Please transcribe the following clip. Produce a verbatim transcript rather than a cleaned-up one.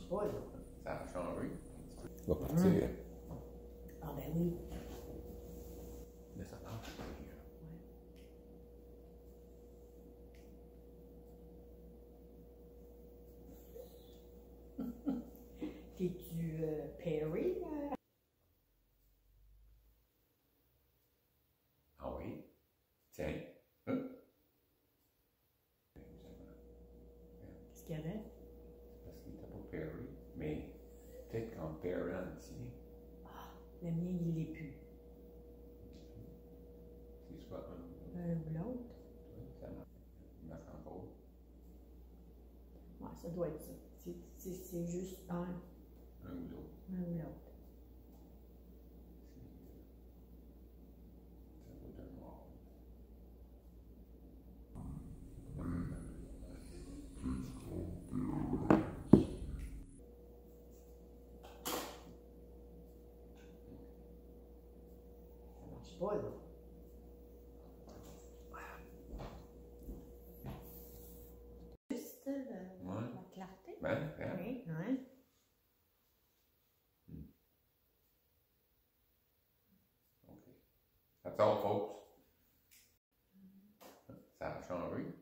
pas, là. Ça a changé. On va partir. Hum. Ah ben oui. Là, ça part. T'es-tu euh, Perry? Euh? Ah oui? Tiens. Hein? Qu'est-ce qu'il y avait? C'est parce qu'il n'était pas Perry. Mais peut-être qu'en Perrin, tiens. Ah, le mien, il l'est plus. C'est soit un. Un ou l'autre? Oui, ça marche encore. Ouais, ça doit être ça. C'est juste un. Un ou l'autre. Un ou l'autre. Ça doit être un noir. Ça marche pas, là. Juste euh, Ouais. la clarté. Ben, regarde. Oui, oui. Hmm. OK. That's all, folks. Ça a changé.